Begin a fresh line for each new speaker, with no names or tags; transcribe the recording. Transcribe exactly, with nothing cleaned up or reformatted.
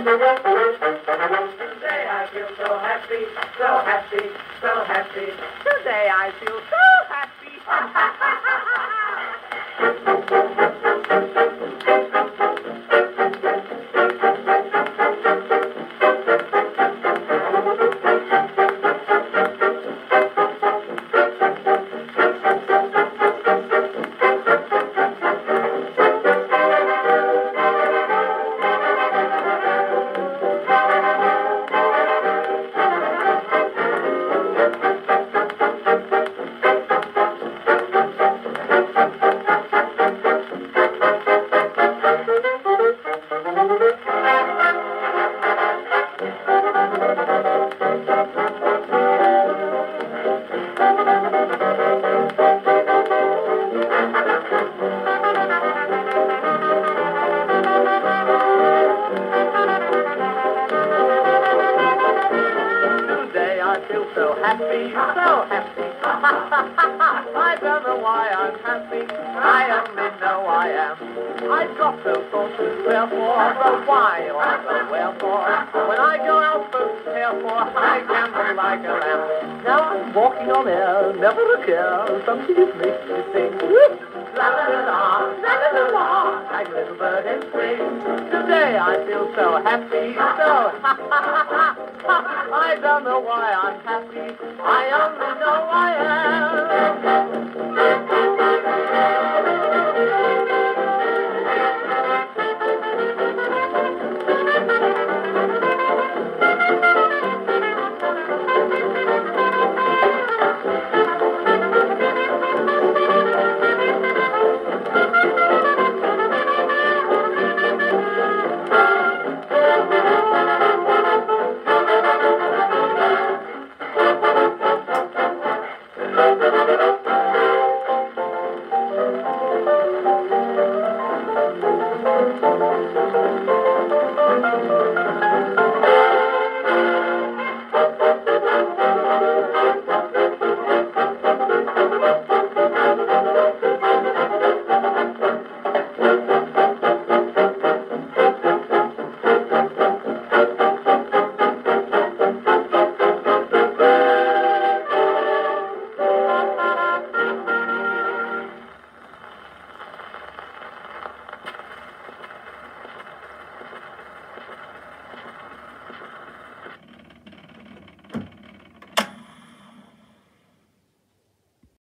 Today I feel so happy, so happy, so happy. Today I feel so happy. Today I feel so happy, so happy. I don't know why I'm happy. I only know I am. I've got no thoughts to spare for the why or the wherefore. When I go out to care for, I gamble like a lamb. Now I'm walking on air, never a care. Something just makes me sing. La la la la, la la la la, like a little bird in spring. Today I feel so happy, so ha ha ha ha. I don't know why I'm happy. I only know I am.